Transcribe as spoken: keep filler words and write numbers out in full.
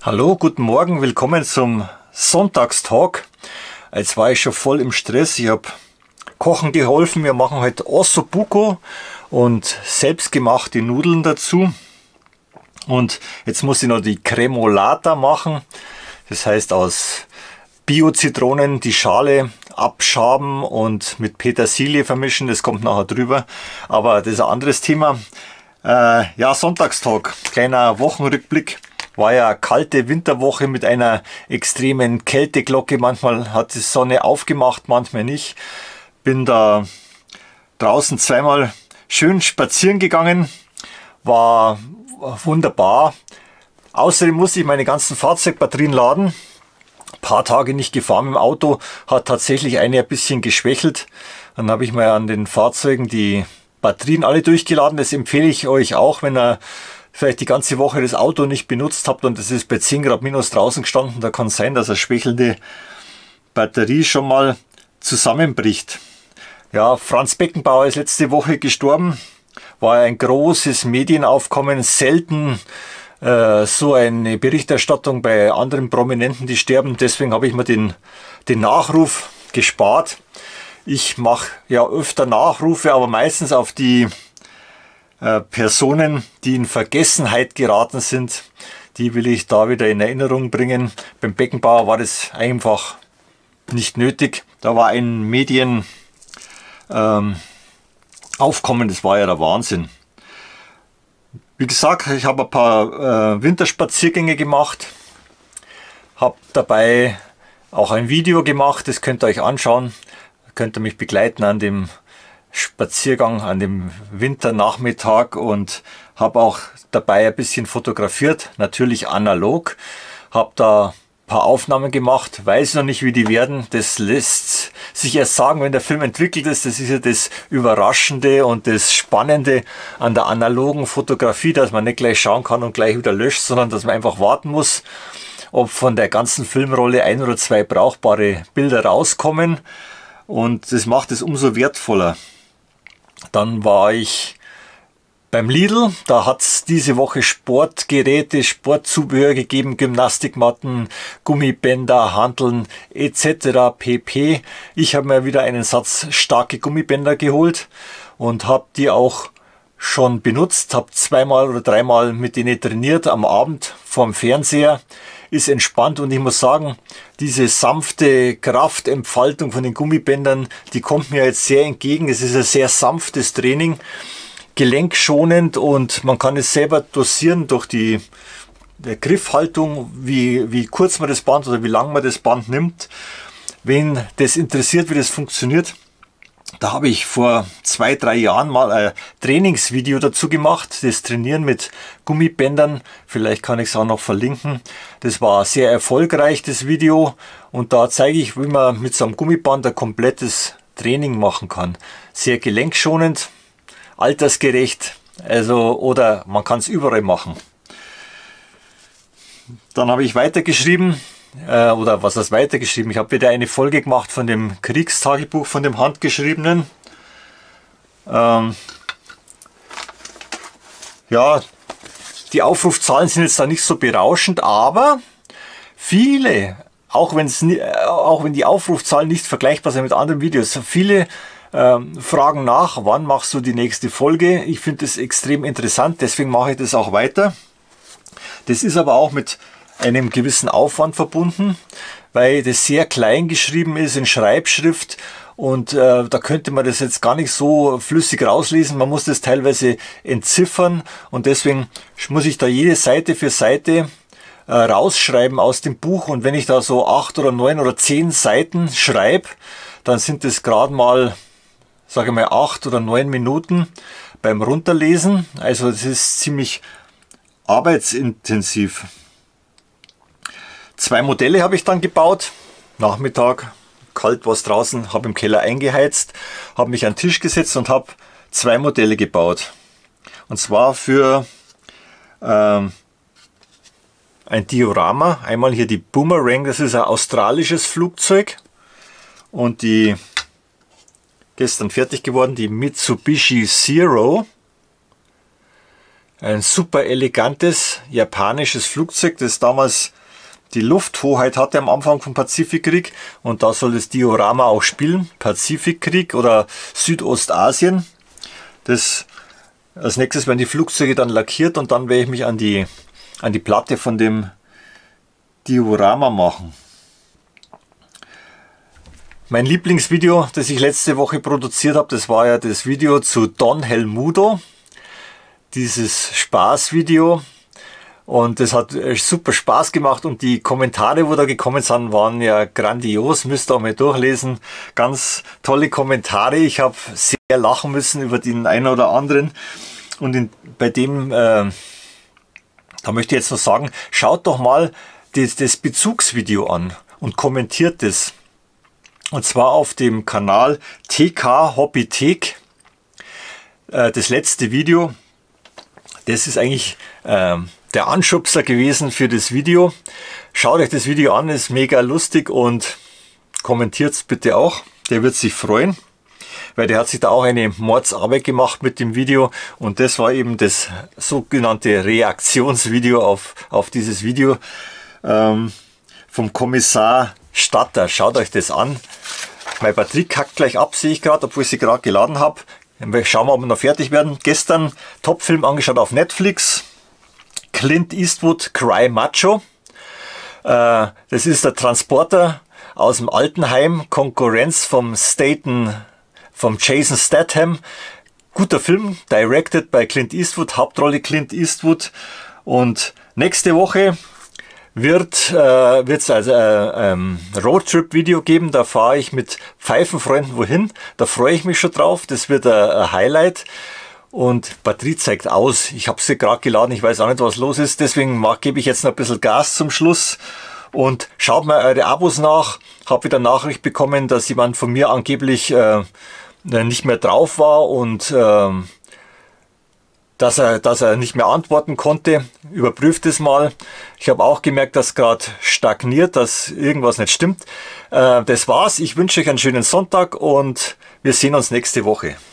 Hallo, guten Morgen, willkommen zum Sonntagstalk. Jetzt war ich schon voll im Stress, ich habe kochen geholfen. Wir machen heute Ossobuco und selbstgemachte Nudeln dazu. Und jetzt muss ich noch die Cremolata machen. Das heißt aus Bio-Zitronen die Schale abschaben und mit Petersilie vermischen. Das kommt nachher drüber. Aber das ist ein anderes Thema. Äh, ja, Sonntagstalk, kleiner Wochenrückblick. War ja eine kalte Winterwoche mit einer extremen Kälteglocke. Manchmal hat die Sonne aufgemacht, manchmal nicht. Bin da draußen zweimal schön spazieren gegangen. War wunderbar. Außerdem musste ich meine ganzen Fahrzeugbatterien laden. Ein paar Tage nicht gefahren mit dem Auto. Hat tatsächlich eine ein bisschen geschwächelt. Dann habe ich mal an den Fahrzeugen die Batterien alle durchgeladen. Das empfehle ich euch auch, wenn ihr vielleicht die ganze Woche das Auto nicht benutzt habt und es ist bei zehn Grad minus draußen gestanden. Da kann es sein, dass eine schwächelnde Batterie schon mal zusammenbricht. Ja, Franz Beckenbauer ist letzte Woche gestorben. War ein großes Medienaufkommen. Selten äh, so eine Berichterstattung bei anderen Prominenten, die sterben. Deswegen habe ich mir den, den Nachruf gespart. Ich mache ja öfter Nachrufe, aber meistens auf die Personen, die in Vergessenheit geraten sind, die will ich da wieder in Erinnerung bringen. Beim Beckenbauer war das einfach nicht nötig. Da war ein Medienaufkommen, ähm, das war ja der Wahnsinn. Wie gesagt, ich habe ein paar äh, Winterspaziergänge gemacht, habe dabei auch ein Video gemacht, das könnt ihr euch anschauen, könnt ihr mich begleiten an dem Spaziergang an dem Winternachmittag und habe auch dabei ein bisschen fotografiert, natürlich analog, habe da ein paar Aufnahmen gemacht, weiß noch nicht, wie die werden, das lässt sich erst sagen, wenn der Film entwickelt ist. Das ist ja das Überraschende und das Spannende an der analogen Fotografie, dass man nicht gleich schauen kann und gleich wieder löscht, sondern dass man einfach warten muss, ob von der ganzen Filmrolle ein oder zwei brauchbare Bilder rauskommen, und das macht es umso wertvoller. Dann war ich beim Lidl, da hat es diese Woche Sportgeräte, Sportzubehör gegeben, Gymnastikmatten, Gummibänder, Hanteln et cetera pp. Ich habe mir wieder einen Satz starke Gummibänder geholt und habe die auch schon benutzt, habe zweimal oder dreimal mit denen trainiert am Abend vorm Fernseher. Ist entspannt und ich muss sagen, diese sanfte Kraftentfaltung von den Gummibändern, die kommt mir jetzt sehr entgegen. Es ist ein sehr sanftes Training, gelenkschonend, und man kann es selber dosieren durch die Griffhaltung, wie, wie kurz man das Band oder wie lang man das Band nimmt. Wen das interessiert, wie das funktioniert, da habe ich vor zwei, drei Jahren mal ein Trainingsvideo dazu gemacht, das Trainieren mit Gummibändern. Vielleicht kann ich es auch noch verlinken. Das war sehr erfolgreich, das Video. Und da zeige ich, wie man mit so einem Gummiband ein komplettes Training machen kann. Sehr gelenkschonend, altersgerecht, also, oder man kann es überall machen. Dann habe ich weitergeschrieben. Oder was heißt weitergeschrieben? Ich habe wieder eine Folge gemacht von dem Kriegstagebuch, von dem handgeschriebenen. Ähm, ja, die Aufrufzahlen sind jetzt da nicht so berauschend, aber viele, auch, wenn's, auch wenn die Aufrufzahlen nicht vergleichbar sind mit anderen Videos, viele ähm, fragen nach, wann machst du die nächste Folge. Ich finde das extrem interessant, deswegen mache ich das auch weiter. Das ist aber auch mit einem gewissen Aufwand verbunden, weil das sehr klein geschrieben ist in Schreibschrift, und äh, da könnte man das jetzt gar nicht so flüssig rauslesen. Man muss das teilweise entziffern, und deswegen muss ich da jede Seite für Seite äh, rausschreiben aus dem Buch, und wenn ich da so acht oder neun oder zehn Seiten schreibe, dann sind das gerade mal, sage ich mal, acht oder neun Minuten beim Runterlesen. Also das ist ziemlich arbeitsintensiv. Zwei Modelle habe ich dann gebaut. Nachmittag, kalt war es draußen, habe im Keller eingeheizt, habe mich an den Tisch gesetzt und habe zwei Modelle gebaut. Und zwar für ähm, ein Diorama. Einmal hier die Boomerang, das ist ein australisches Flugzeug. Und die gestern fertig geworden, die Mitsubishi Zero. ein super elegantes japanisches Flugzeug, das damals die Lufthoheit hatte am Anfang vom Pazifikkrieg, und da soll das Diorama auch spielen. Pazifikkrieg oder Südostasien. Das, als nächstes werden die Flugzeuge dann lackiert und dann werde ich mich an die, an die Platte von dem Diorama machen. Mein Lieblingsvideo, das ich letzte Woche produziert habe, das war ja das Video zu Don Helmudo. Dieses Spaßvideo. Und das hat super Spaß gemacht und die Kommentare, wo da gekommen sind, waren ja grandios. Müsst ihr auch mal durchlesen. Ganz tolle Kommentare. Ich habe sehr lachen müssen über den einen oder anderen. Und in, bei dem, äh, da möchte ich jetzt noch sagen, schaut doch mal das, das Bezugsvideo an und kommentiert das. Und zwar auf dem Kanal T K Hobbythek. Äh, das letzte Video, das ist eigentlich äh, der Anschubser gewesen für das Video. Schaut euch das Video an, ist mega lustig und kommentiert es bitte auch. Der wird sich freuen, weil der hat sich da auch eine Mordsarbeit gemacht mit dem Video und das war eben das sogenannte Reaktionsvideo auf, auf dieses Video ähm, vom Kommissar Statter. Schaut euch das an. Meine Batterie kackt gleich ab, sehe ich gerade, obwohl ich sie gerade geladen habe. Schauen wir, ob wir noch fertig werden. Gestern Topfilm angeschaut auf Netflix. Clint Eastwood, Cry Macho. Äh, das ist der Transporter aus dem Altenheim, Konkurrenz vom Staten, vom Jason Statham. Guter Film, directed bei Clint Eastwood, Hauptrolle Clint Eastwood. Und nächste Woche wird äh, es also äh, ähm, Roadtrip-Video geben. Da fahre ich mit Pfeifenfreunden wohin. Da freue ich mich schon drauf. Das wird ein, ein Highlight. Und Batterie zeigt aus. Ich habe sie gerade geladen. Ich weiß auch nicht, was los ist. Deswegen gebe ich jetzt noch ein bisschen Gas zum Schluss. Und schaut mal eure Abos nach. Habe wieder Nachricht bekommen, dass jemand von mir angeblich äh, nicht mehr drauf war und äh, dass er, dass er nicht mehr antworten konnte. Überprüft es mal. Ich habe auch gemerkt, dass gerade stagniert, dass irgendwas nicht stimmt. Äh, das war's. Ich wünsche euch einen schönen Sonntag und wir sehen uns nächste Woche.